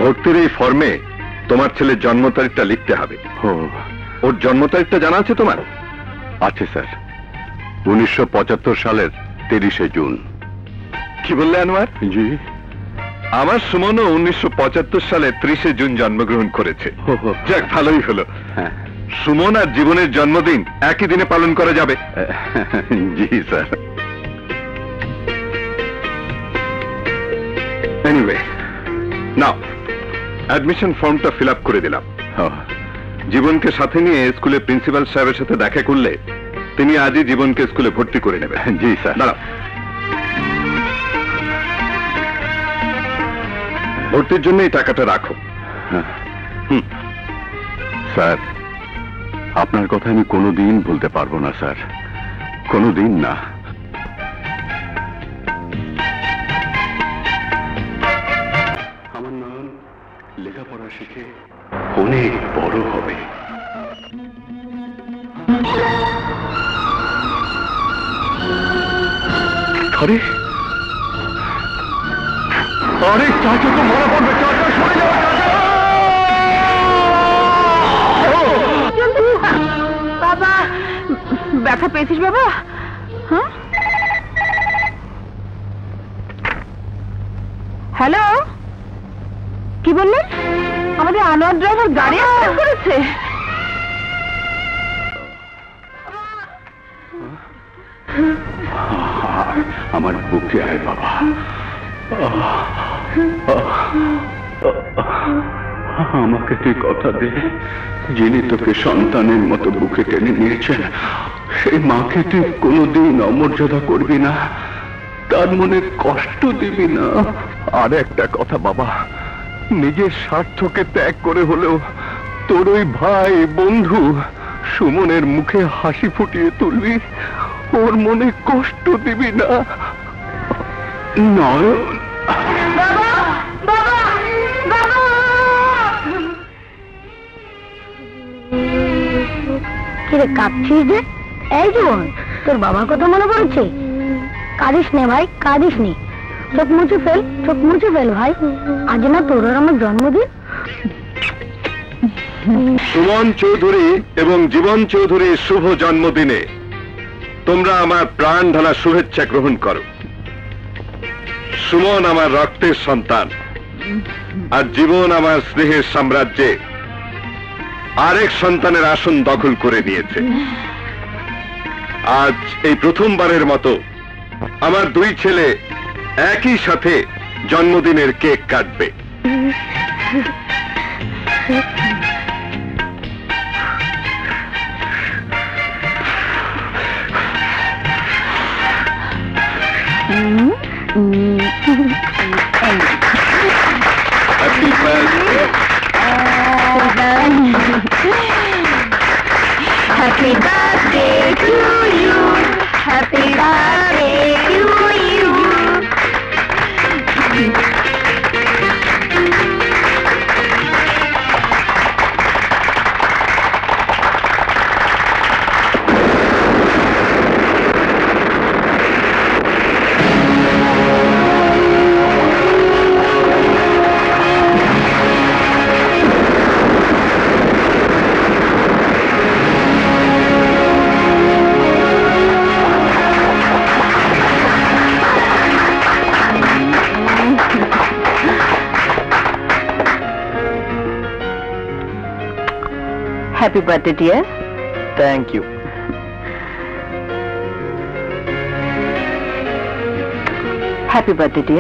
ভর্তির এই ফর্মে তোমার ছেলের জন্ম তারিখটা লিখতে হবে। ওর জন্ম তারিখটা জানা আছে তোমার? আছে স্যার, 1975 সালের 23শে জুন। কি বললে আনোয়ার? জি। আমার সুমনও 1975 সালে 30শে জুন জন্মগ্রহণ করেছে। যাক, ভালোই হলো। সুমন আর জীবনের জন্মদিন একই দিনে পালন করা যাবে। জি স্যার। এনিওয়ে, নাও অ্যাডমিশন ফর্মটা ফিল আপ করে দিলাম। জীবনকে সাথে নিয়ে স্কুলে প্রিন্সিপাল সাহেবের সাথে দেখা করলে তিনি আজই জীবনকে স্কুলে ভর্তি করে নেবেন। জি স্যার। দাঁড়াও, ভর্তির জন্য এই টাকাটা রাখো। স্যার, আপনার কথা আমি কোনোদিন ভুলতে পারবো না স্যার, কোনোদিন না। আমার নয়ন লেখাপড়া শিখে অনেক বড় হবে। আরে আরে, চাচা তো মনে পড়বে, চাচা সরে যাও। বাবা, ব্যথা পেয়েছিস বাবা? হ্যাঁ, হ্যালো, কি বললেন? আমাদের আনোয়ার ড্রাইভার গাড়ি অ্যাক্সিডেন্ট করেছে। আমার বুকে আয় বাবা। আমাকে তুই কথা দে, যিনি তোকে সন্তানের মতো বুকে টেনে নিয়েছেন সেই মাকে তুই কোনোদিন অমর্যাদা করবি না, তার মনে কষ্ট দিবি না। আর একটা কথা বাবা, নিজের স্বার্থকে ত্যাগ করে হলেও তোর ওই ভাই বন্ধু সুমনের মুখে হাসি ফুটিয়ে তুলবি, ওর মনে কষ্ট দিবি না। নয়ন, কিরে কাঁদছিস যে? এই জীবন, তোর বাবার কথা মনে পড়েছে? কাঁদিস নে ভাই, কাঁদিস নি, চোখ মুছে ফেল, চোখ মুছে ফেল ভাই, আজ না তোর আর আমার জন্মদিন। সুমন চৌধুরী এবং জীবন চৌধুরীর শুভ জন্মদিনে তোমরা আমার প্রাণ ঢালা শুভেচ্ছা গ্রহণ করো। সুমন আমার রক্তের সন্তান, আর জীবন আমার স্নেহের সাম্রাজ্যে আরেক সন্তানের আসন দখল করে নিয়েছে। আজ এই প্রথমবারের মতো আমার দুই ছেলে একই সাথে জন্মদিনের কেক কাটবে। Happy birthday. Happy birthday to you. Happy birthday to you. Happy birthday, dear. Thank you. Happy birthday, dear.